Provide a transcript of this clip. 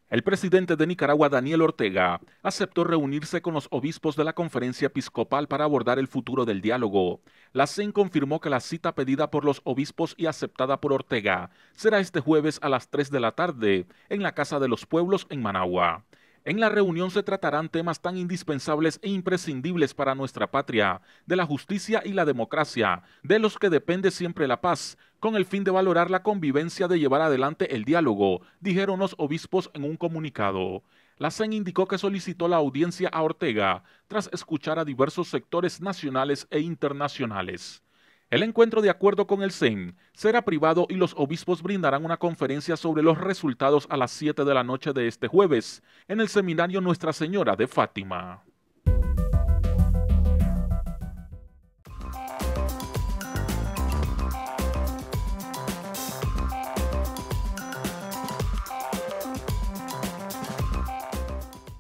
El presidente de Nicaragua, Daniel Ortega, aceptó reunirse con los obispos de la conferencia episcopal para abordar el futuro del diálogo. La CEN confirmó que la cita pedida por los obispos y aceptada por Ortega será este jueves a las 3 de la tarde en la Casa de los Pueblos en Managua. En la reunión se tratarán temas tan indispensables e imprescindibles para nuestra patria, de la justicia y la democracia, de los que depende siempre la paz, con el fin de valorar la convivencia de llevar adelante el diálogo, dijeron los obispos en un comunicado. La CEN indicó que solicitó la audiencia a Ortega tras escuchar a diversos sectores nacionales e internacionales. El encuentro, de acuerdo con el CEN, será privado y los obispos brindarán una conferencia sobre los resultados a las 7 de la noche de este jueves en el seminario Nuestra Señora de Fátima.